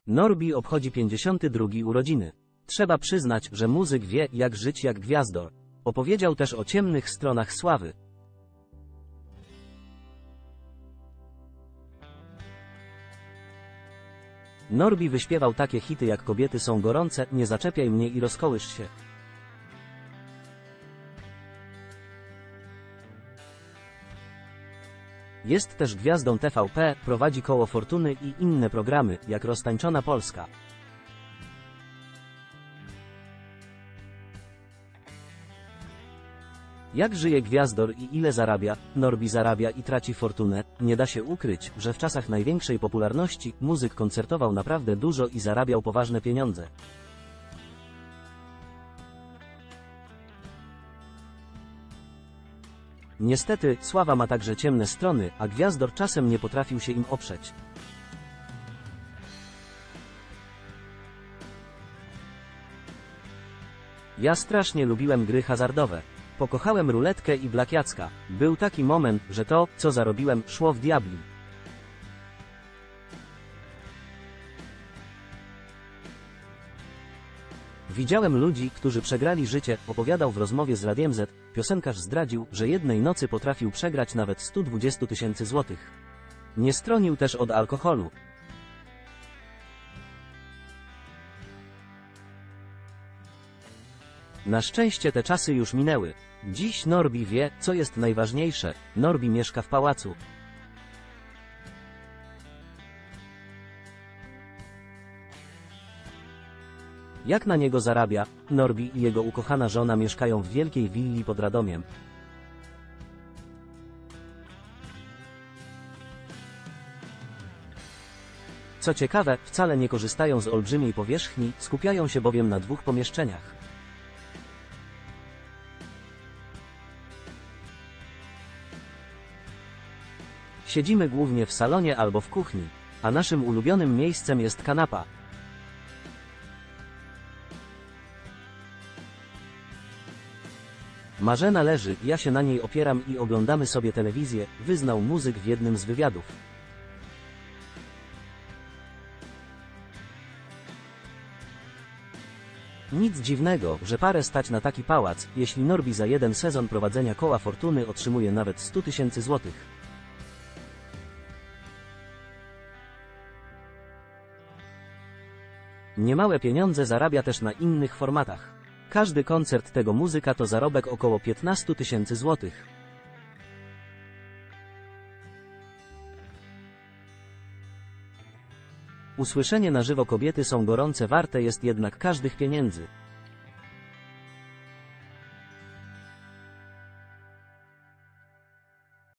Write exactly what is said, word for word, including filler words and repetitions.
Norbi obchodzi pięćdziesiąte drugie urodziny. Trzeba przyznać, że muzyk wie, jak żyć jak gwiazdor. Opowiedział też o ciemnych stronach sławy. Norbi wyśpiewał takie hity jak Kobiety są gorące, Nie zaczepiaj mnie i Rozkołysz się. Jest też gwiazdą T V P, prowadzi Koło Fortuny i inne programy, jak Roztańczona Polska. Jak żyje gwiazdor i ile zarabia? Norbi zarabia i traci fortunę. Nie da się ukryć, że w czasach największej popularności muzyk koncertował naprawdę dużo i zarabiał poważne pieniądze. Niestety, sława ma także ciemne strony, a gwiazdor czasem nie potrafił się im oprzeć. Ja strasznie lubiłem gry hazardowe. Pokochałem ruletkę i blakiacka. Był taki moment, że to, co zarobiłem, szło w diabli. Widziałem ludzi, którzy przegrali życie, opowiadał w rozmowie z Radiem Z. Piosenkarz zdradził, że jednej nocy potrafił przegrać nawet sto dwadzieścia tysięcy złotych. Nie stronił też od alkoholu. Na szczęście te czasy już minęły. Dziś Norbi wie, co jest najważniejsze. Norbi mieszka w pałacu. Jak na niego zarabia? Norbi i jego ukochana żona mieszkają w wielkiej willi pod Radomiem. Co ciekawe, wcale nie korzystają z olbrzymiej powierzchni, skupiają się bowiem na dwóch pomieszczeniach. Siedzimy głównie w salonie albo w kuchni, a naszym ulubionym miejscem jest kanapa. Marzena leży, ja się na niej opieram i oglądamy sobie telewizję, wyznał muzyk w jednym z wywiadów. Nic dziwnego, że parę stać na taki pałac, jeśli Norbi za jeden sezon prowadzenia Koła Fortuny otrzymuje nawet sto tysięcy złotych. Niemałe pieniądze zarabia też na innych formatach. Każdy koncert tego muzyka to zarobek około piętnaście tysięcy złotych. Usłyszenie na żywo Kobiety są gorące warte jest jednak każdych pieniędzy.